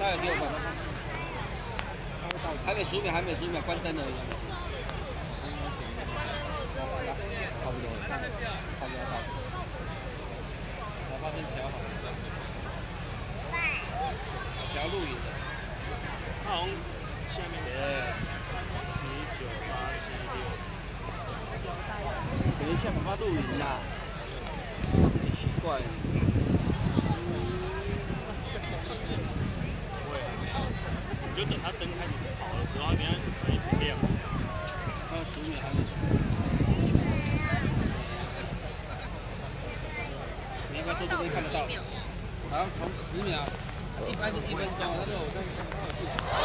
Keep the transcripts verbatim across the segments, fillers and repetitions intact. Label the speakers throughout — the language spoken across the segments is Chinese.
Speaker 1: 来给我关。还没十秒，还没十秒，关灯了。差不多，差不多，差不多。把发先调好。调录影的。好，下面。对。十九八七六。等一下，把它录影啦。奇怪。就等它灯开始跑的时候，你要随时亮。还有十秒，还没十。你应该坐这边看得到。好，从十秒，一般是一分钟，但是我看看看我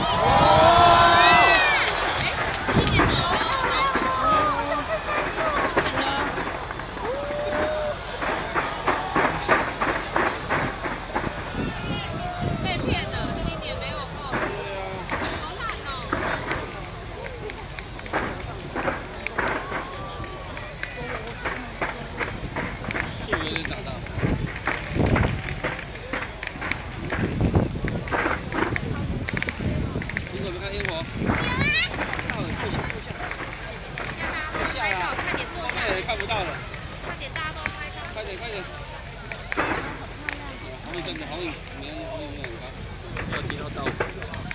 Speaker 1: 看不到了，快点，大家都拍照，快点，快点。红雨真的红雨，没有红雨没有，要听到倒数。